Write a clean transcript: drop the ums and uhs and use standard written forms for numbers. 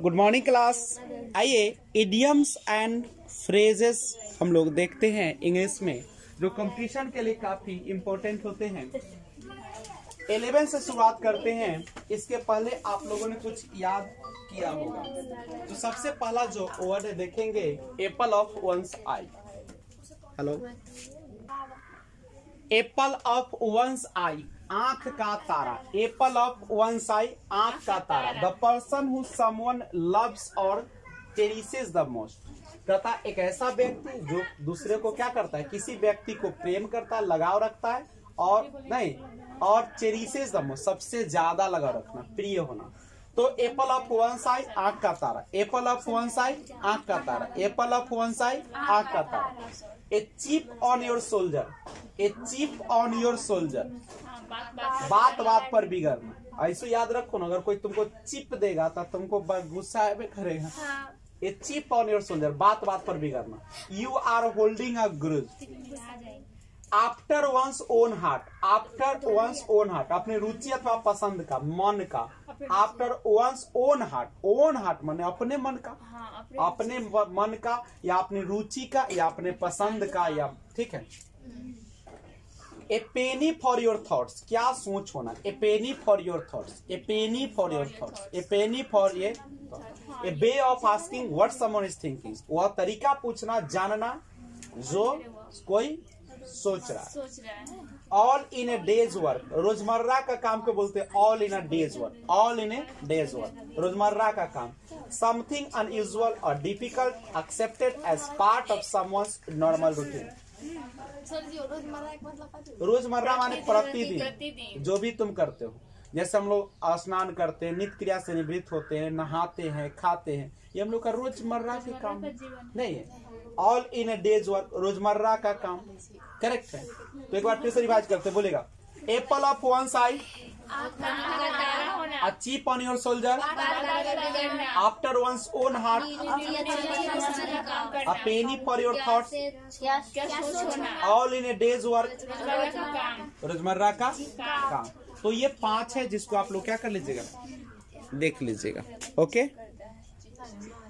Good morning class. आइए idioms and phrases हम लोग देखते हैं इंग्लिश में, जो कंपटीशन के लिए काफी इम्पोर्टेंट होते हैं। 11 से शुरुआत करते हैं। इसके पहले आप लोगों ने कुछ याद किया होगा। तो सबसे पहला जो वर्ड देखेंगे, apple of one's eye. Hello, apple of one's eye, आंख का तारा। एप्पल ऑफ वंस आई, आंख का तारा। The person who someone loves और चेरिशेस द मोस्ट। कहता एक ऐसा व्यक्ति जो दूसरे को क्या करता है, किसी व्यक्ति को प्रेम करता है, लगाव रखता है, और नहीं, और चेरिशेस द मोस्ट, सबसे ज्यादा लगाव रखना, प्रिय होना। तो एप्पल ऑफ वंस आई, आंख का तारा। एप्पल ऑफ वंस आई, आंख का तारा। एप्पल ऑफ वंस आई, आंख का तारा। A chip on your shoulder. A chip on your shoulder, बात बात पर बिगड़ना। ऐसे याद रखो ना, अगर कोई तुमको चिप देगा तो तुमको गुस्सा करेगा। A chip on your shoulder, बात बात पर बिगड़ना। You are holding a grudge. After one's own heart. After one's own heart, अपने रुचि अथवा पसंद का, मन का। After one's own heart. Own heart माने अपने मन का, अपने मन का, या अपनी रुचि का, या अपने पसंद का, या ठीक है। A penny for your thoughts, क्या सोच होना। A penny for your thoughts. A penny for your thoughts. A penny for ये। A way of asking what someone is thinking, वह तरीका पूछना, जानना जो कोई सोच रहा है। All in a day's work, रोजमर्रा का काम को बोलते हैं all in a day's work. All in a day's work, रोजमर्रा का काम। समथिंग अनयूजुअल और difficult accepted as part of someone's normal routine. रोजमर्रा माने प्रतिदिन, जो भी तुम करते हो। जैसे हम लोग स्नान करते हैं, नित्य क्रिया से निवृत्त होते हैं, नहाते हैं, खाते हैं, ये हम लोग का रोजमर्रा के काम नहीं है। All in a day's work, रोजमर्रा का काम, करेक्ट है। तो एक बार फिर से रिवाइज करते, बोलेगा apple of one's eye, a chip on your shoulder, after one's own heart, a penny for your thoughts, all in a day's work, रोजमर्रा का काम। तो ये 5 है जिसको आप लोग क्या कर लीजिएगा, देख लीजिएगा। ओके।